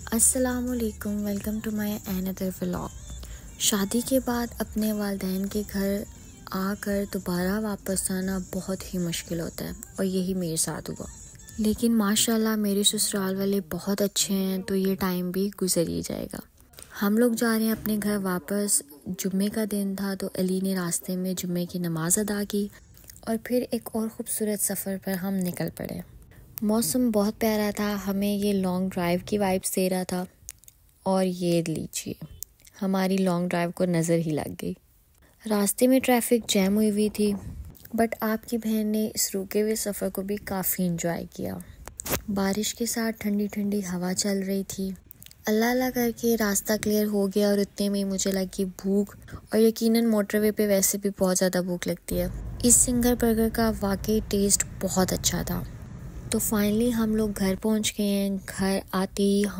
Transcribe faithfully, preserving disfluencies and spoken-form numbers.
अस्सलामुअलैकुम, welcome to my another vlog. शादी के बाद अपने वालिदैन के घर आकर दोबारा वापस आना बहुत ही मुश्किल होता है और यही मेरे साथ हुआ। लेकिन माशाल्लाह मेरे ससुराल वाले बहुत अच्छे हैं, तो ये टाइम भी गुजर ही जाएगा। हम लोग जा रहे हैं अपने घर वापस। जुम्मे का दिन था तो अली ने रास्ते में जुम्मे की नमाज अदा की और फिर एक और ख़ूबसूरत सफ़र पर हम निकल पड़े। मौसम बहुत प्यारा था, हमें ये लॉन्ग ड्राइव की वाइब्स दे रहा था। और ये लीजिए, हमारी लॉन्ग ड्राइव को नज़र ही लग गई। रास्ते में ट्रैफिक जैम हुई हुई थी, बट आपकी बहन ने इस रुके हुए सफ़र को भी काफ़ी इंजॉय किया। बारिश के साथ ठंडी ठंडी हवा चल रही थी। अल्लाह अल्लाह करके रास्ता क्लियर हो गया और उतने में मुझे लगी भूख, और यकीनन मोटरवे पे वैसे भी बहुत ज़्यादा भूख लगती है। इस सिंगर बर्गर का वाकई टेस्ट बहुत अच्छा था। तो फाइनली हम लोग घर पहुंच गए हैं। घर आते ही हम